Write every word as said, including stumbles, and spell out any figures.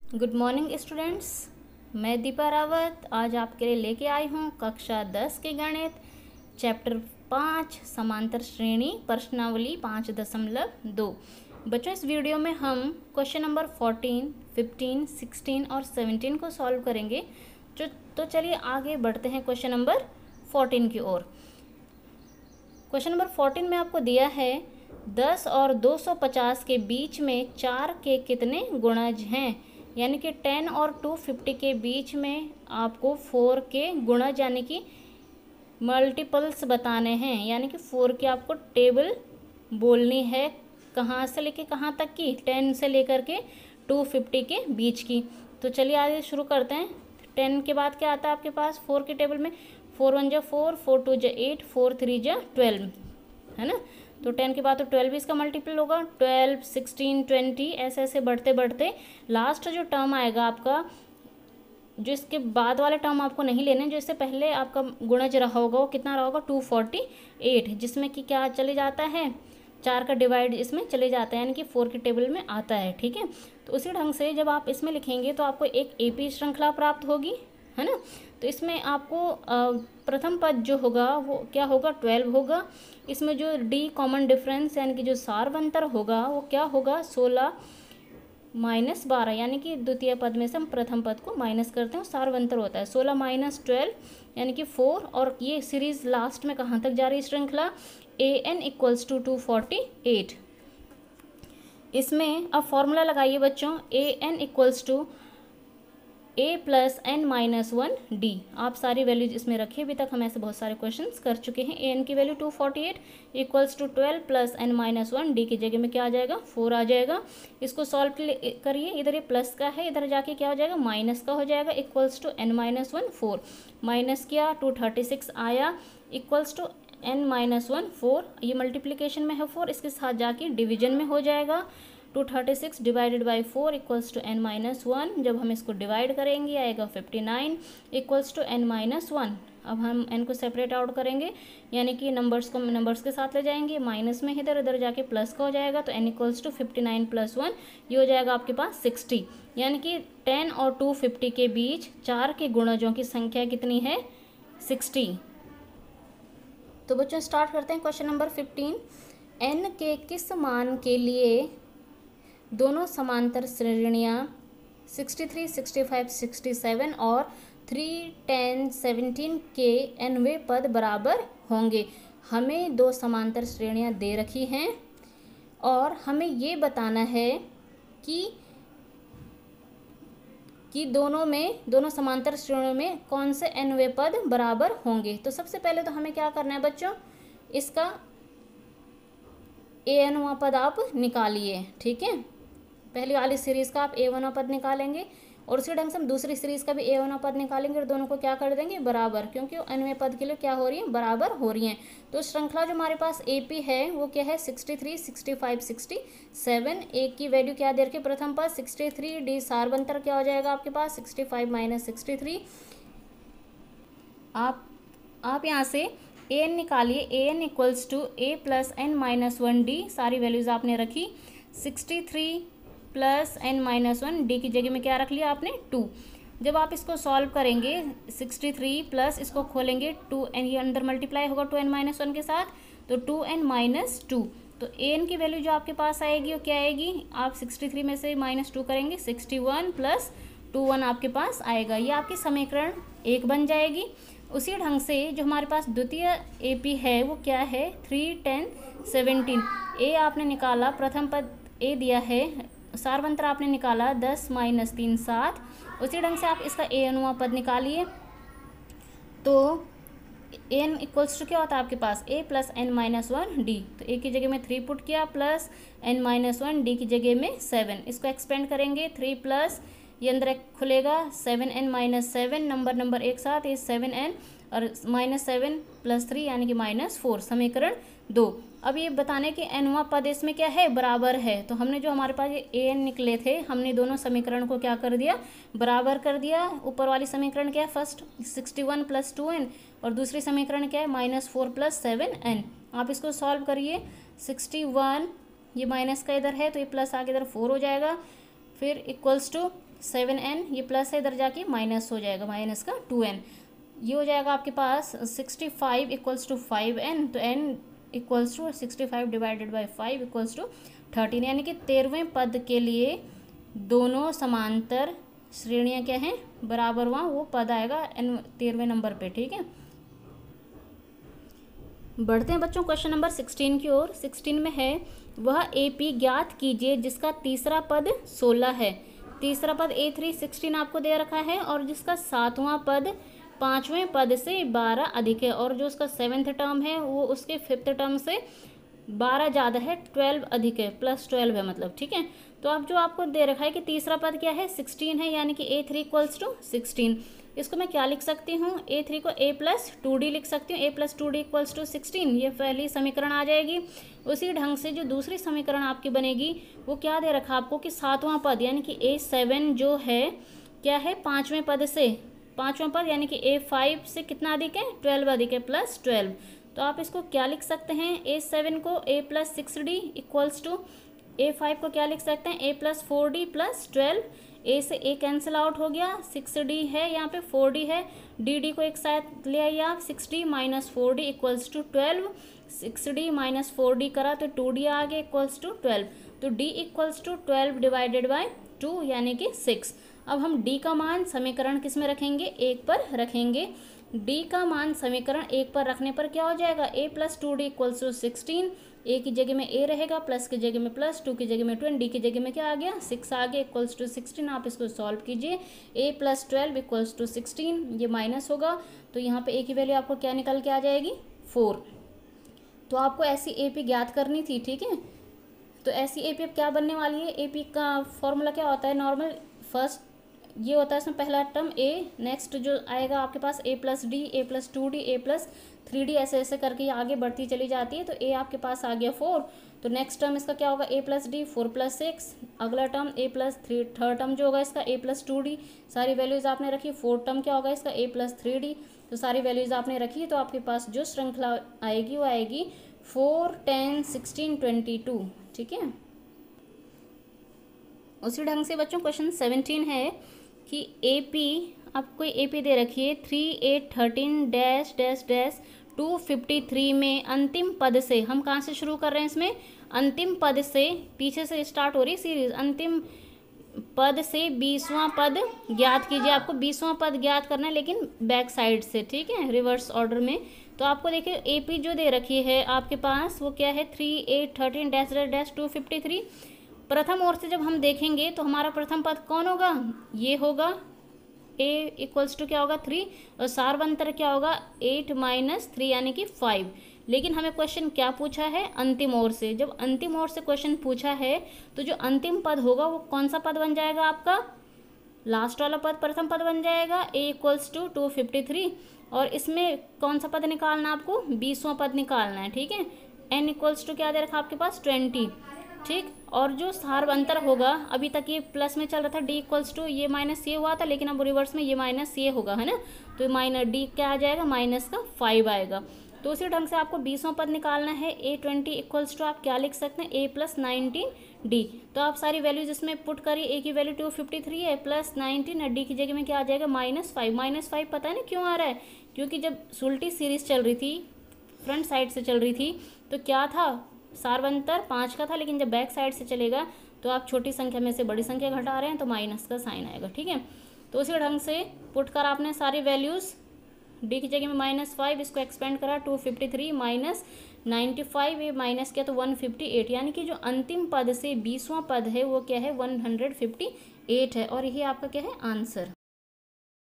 Good morning students. मैं दीपा रावत आज आपके लिए लेके आई हूँ कक्षा दस के गणित चैप्टर पाँच समांतर श्रेणी प्रश्नावली पाँच दशमलव दो। बच्चों, इस वीडियो में हम question number fourteen, fifteen, sixteen और सेवनटीन को सॉल्व करेंगे। जो तो चलिए आगे बढ़ते हैं क्वेश्चन नंबर फोर्टीन की ओर। क्वेश्चन नंबर फोर्टीन में आपको दिया है दस और दो सौ पचास के बीच में चार के कितने गुणज हैं, यानी कि टेन और टू फिफ्टी के बीच में आपको फोर के गुणज यानी कि मल्टीपल्स बताने हैं, यानी कि फोर की आपको टेबल बोलनी है। कहाँ से लेके कहाँ तक की? टेन से लेकर के टू फिफ्टी के बीच की। तो चलिए आगे शुरू करते हैं। टेन के बाद क्या आता है आपके पास फोर की टेबल में? फोर वन जा फोर, फोर टू जा एट, फोर थ्री जा ट्वेल्व, है ना। तो टेन के बाद तो ट्वेल्व इसका मल्टीपल होगा, ट्वेल्व, सिक्सटीन, ट्वेंटी, ऐसे ऐसे बढ़ते बढ़ते लास्ट जो टर्म आएगा आपका, जो इसके बाद वाले टर्म आपको नहीं लेने, जो इससे पहले आपका गुणज रहा होगा वो कितना रहा होगा? टू फोर्टी एट, जिसमें कि क्या चले जाता है? चार का डिवाइड इसमें चले जाता है, यानी कि फोर की टेबल में आता है। ठीक है, तो उसी ढंग से जब आप इसमें लिखेंगे तो आपको एक एपी श्रृंखला प्राप्त होगी, है ना। तो इसमें आपको प्रथम पद जो होगा वो क्या होगा? ट्वेल्व होगा। इसमें जो डी कॉमन डिफरेंस यानी कि जो सार्वंतर होगा वो क्या होगा? सोलह माइनस बारह, यानी कि द्वितीय पद में से हम प्रथम पद को माइनस करते हैं, सार्वंतर होता है सोलह माइनस ट्वेल्व यानी कि फोर। और ये सीरीज लास्ट में कहाँ तक जा रही श्रृंखला? A N equals to two forty eight. इसमें अब फॉर्मूला लगाइए बच्चों, A N equals to A plus N minus one D. आप सारी वैल्यूज इसमें रखिए, अभी तक हम ऐसे बहुत सारे क्वेश्चंस कर चुके हैं। ए एन की value two forty eight equals to twelve plus N minus one, D की जगह में क्या आ जाएगा? फोर आ जाएगा। इसको सॉल्व करिए, इधर ये प्लस का है, इधर जाके क्या हो जाएगा? माइनस का हो जाएगा। Equals to N minus one four, minus किया टू थर्टी सिक्स आया, equals to N minus one four. ये मल्टीप्लीकेशन में है फोर, इसके साथ जाके डिवीजन में हो जाएगा। Two thirty six divided by four equals to N minus one. जब हम इसको डिवाइड करेंगे आएगा fifty nine equals to N minus one. अब हम एन को सेपरेट आउट करेंगे, यानी कि नंबर्स को नंबर्स के साथ ले जाएंगे, माइनस में इधर इधर जाके प्लस का हो जाएगा। तो N equals to fifty nine plus one, ये हो जाएगा आपके पास सिक्सटी। यानी कि टेन और टू फिफ्टी के बीच चार के गुणजों की संख्या कितनी है? सिक्सटी। तो बच्चों स्टार्ट करते हैं क्वेश्चन नंबर फिफ्टीन। एन के किस मान के लिए दोनों समांतर श्रेणियाँ sixty three, sixty five, sixty seven और थ्री, टेन, सेवनटीन के एनवे पद बराबर होंगे? हमें दो समांतर श्रेणियाँ दे रखी हैं और हमें ये बताना है कि कि दोनों में दोनों समांतर श्रेणियों में कौन से एनवे पद बराबर होंगे। तो सबसे पहले तो हमें क्या करना है बच्चों? इसका ए एनवा पद आप निकालिए। ठीक है, पहली वाली सीरीज़ का आप ए वन पद निकालेंगे और उसी ढंग से हम दूसरी सीरीज़ का भी ए वन पद निकालेंगे और दोनों को क्या कर देंगे? बराबर, क्योंकि एनवे पद के लिए क्या हो रही है? बराबर हो रही हैं। तो श्रृंखला जो हमारे पास एपी है वो क्या है? Sixty three, sixty five, sixty seven. A की वैल्यू क्या दे रखी? प्रथम पद सिक्सटी थ्री, डी सार्वंतर क्या हो जाएगा आपके पास? Sixty five minus sixty three. आप आप यहाँ से ए एन निकालिए, A N equals to A plus N minus one D. सारी वैल्यूज़ आपने रखी, sixty three plus N minus one, D की जगह में क्या रख लिया आपने? टू। जब आप इसको सॉल्व करेंगे सिक्सटी थ्री प्लस इसको खोलेंगे टू एन, ये अंदर मल्टीप्लाई होगा टू एन माइनस वन के साथ, तो टू एन माइनस टू। तो ए एन की वैल्यू जो आपके पास आएगी वो क्या आएगी? आप सिक्सटी थ्री में से माइनस टू करेंगे, sixty one plus two one आपके पास आएगा। ये आपकी समीकरण एक बन जाएगी। उसी ढंग से जो हमारे पास द्वितीय एपी है वो क्या है? Three, ten, seventeen. ए आपने निकाला, प्रथम पद ए दिया है, सार्वंतर आपने निकाला दस माइनस तीन सात। उसी ढंग से आप इसका ए एनवा पद निकालिए। तो एन इक्वल्स टू क्या होता है आपके पास? A plus N minus one D. तो ए की जगह में थ्री पुट किया plus N minus one, D की जगह में सेवन। इसको एक्सपेंड करेंगे, थ्री प्लस ये अंदर एक खुलेगा seven N minus seven, number number एक साथ, ये सेवन एन और माइनस सेवन प्लस थ्री यानी कि माइनस फोर, समीकरण दो। अब ये बताने कि एनवा पद इसमें क्या है? बराबर है। तो हमने जो हमारे पास ये ए एन निकले थे, हमने दोनों समीकरण को क्या कर दिया? बराबर कर दिया। ऊपर वाली समीकरण क्या है? First sixty one plus two N और दूसरी समीकरण क्या है? Minus four plus seven N. आप इसको सॉल्व करिए, सिक्सटी वन ये माइनस का इधर है तो ये प्लस आगे इधर फोर हो जाएगा, फिर इक्वल्स टू सेवन एन, ये प्लस है इधर जाके माइनस हो जाएगा, माइनस का टू एन, ये हो जाएगा आपके पास sixty five equals to five N, तो N equals to sixty five divided by five equals to thirteen, यानी कि तेरहवें पद के लिए दोनों समांतर श्रेणियाँ क्या हैं, बराबर, वहाँ वो पद आएगा एन तेरहवें नंबर पे। ठीक है, बढ़ते हैं बच्चों क्वेश्चन नंबर सिक्सटीन की ओर। सिक्सटीन में है, वह ए पी ज्ञात कीजिए जिसका तीसरा पद सोलह है। तीसरा पद ए थ्री सिक्सटीन आपको दे रखा है और जिसका सातवां पद पाँचवें पद से बारह अधिक है, और जो उसका सेवेंथ टर्म है वो उसके फिफ्थ टर्म से बारह ज़्यादा है, ट्वेल्व अधिक है, प्लस ट्वेल्व है मतलब। ठीक है, तो अब जो आपको दे रखा है कि तीसरा पद क्या है, सिक्सटीन है, यानी कि A three equals to sixteen. इसको मैं क्या लिख सकती हूँ, ए थ्री को ए प्लस टू डी लिख सकती हूँ, A plus two D equals to sixteen, ये पहली समीकरण आ जाएगी। उसी ढंग से जो दूसरी समीकरण आपकी बनेगी वो क्या दे रखा आपको कि सातवां पद यानी कि ए सेवन जो है क्या है, पाँचवें पद से, पाँचवां पद यानी कि ए फाइव से कितना अधिक है, ट्वेल्व अधिक है, प्लस ट्वेल्व। तो आप इसको क्या लिख सकते हैं, ए सेवन को A plus six D equals to A five को क्या लिख सकते हैं, A plus four D plus twelve. A से ए कैंसिल आउट हो गया, सिक्स डी है यहाँ पे, फोर डी है, डी डी को एक साथ ले आइए आप, six D minus four D equals to twelve, six D minus four D करा तो टू डी आ गया इक्वल्स टू ट्वेल्व, तो D equals to twelve divided by two यानी कि सिक्स। अब हम डी का मान समीकरण किस में रखेंगे, एक पर रखेंगे। डी का मान समीकरण एक पर रखने पर क्या हो जाएगा, A plus two D equals to sixteen, A की जगह में ए रहेगा, प्लस की जगह में प्लस, टू की जगह में ट्वेंटी, डी की जगह में क्या आ गया, सिक्स आ गया इक्वल्स टू सिक्सटीन। आप इसको सॉल्व कीजिए, A plus twelve equals to sixteen, ये माइनस होगा तो यहाँ पे ए की वैल्यू आपको क्या निकल के आ जाएगी, फोर। तो आपको ऐसी ए पी ज्ञात करनी थी। ठीक है, तो ऐसी ए पी अब क्या बनने वाली है, ए पी का फॉर्मूला क्या होता है, नॉर्मल फर्स्ट ये होता है इसमें पहला टर्म ए, नेक्स्ट जो आएगा आपके पास A plus D, A plus two D, A plus three D, ऐसे ऐसे करके आगे बढ़ती चली जाती है। तो ए आपके पास आ गया फोर, तो नेक्स्ट टर्म इसका क्या होगा, A plus D, four plus six, अगला term A plus three, third term जो होगा इसका ए प्लस टू डी, सारी वैल्यूज़ आपने रखी। फोर्थ टर्म क्या होगा इसका, ए प्लस थ्री डी, तो सारी वैल्यूज़ आपने रखी। तो आपके पास जो श्रृंखला आएगी वो आएगी four, ten, sixteen, twenty two. ठीक है, उसी ढंग से बच्चों क्वेश्चन सेवनटीन है कि ए पी, आपको ए पी दे रखी है three eight thirteen dash dash dash two fifty three में अंतिम पद से, हम कहाँ से शुरू कर रहे हैं इसमें, अंतिम पद से, पीछे से स्टार्ट हो रही सीरीज, अंतिम पद से बीसवां पद ज्ञात कीजिए। आपको बीसवां पद ज्ञात करना है लेकिन बैक साइड से, ठीक है, रिवर्स ऑर्डर में। तो आपको देखिए ए पी जो दे रखी है आपके पास वो क्या है, three eight thirteen dash dash dash two fifty three. प्रथम ओर से जब हम देखेंगे तो हमारा प्रथम पद कौन होगा, ये होगा, ए इक्वल्स टू क्या होगा, थ्री, और सारवंतर क्या होगा, एट माइनस थ्री यानी कि फाइव। लेकिन हमें क्वेश्चन क्या पूछा है, अंतिम ओर से। जब अंतिम ओर से क्वेश्चन पूछा है तो जो अंतिम पद होगा वो कौन सा पद बन जाएगा आपका, लास्ट वाला पद प्रथम पद बन जाएगा, A equals to two fifty three. और इसमें कौन सा पद निकालना, आपको बीसवां पद निकालना है। ठीक है, एन इक्वल्स टू क्या दे रखा आपके पास, ट्वेंटी। ठीक, और जो सारवंतर होगा, अभी तक ये प्लस में चल रहा था, डी इक्वल्स टू ये माइनस ये हुआ था, लेकिन अब रिवर्स में ये माइनस ये होगा, है ना। तो माइनस डी क्या आ जाएगा, माइनस का फाइव आएगा। तो उसी ढंग से आपको बीसवां पद निकालना है, ए ट्वेंटी इक्वल्स टू आप क्या लिख सकते हैं, ए प्लस नाइनटीन डी। तो आप सारी वैल्यूज इसमें पुट करिए, ए की वैल्यू टू फिफ्टी थ्री है, प्लस नाइनटीन, और डी की जगह में क्या आ जाएगा, माइनस फाइव। माइनस फाइव पता है ना क्यों आ रहा है, क्योंकि जब उल्टी सीरीज चल रही थी, फ्रंट साइड से चल रही थी, तो क्या था, सारवंतर पाँच का था, लेकिन जब बैक साइड से चलेगा तो आप छोटी संख्या में से बड़ी संख्या घटा रहे हैं तो माइनस का साइन आएगा। ठीक है, तो उसी ढंग से पुट कर आपने सारी वैल्यूज़, डी की जगह में माइनस फाइव, इसको एक्सपेंड करा, two fifty three minus ninety five, ये माइनस किया तो वन फिफ्टी एट, यानी कि जो अंतिम पद से बीसवां पद है वो क्या है, वन हंड्रेड फिफ्टी एट है। और यही आपका क्या है, आंसर।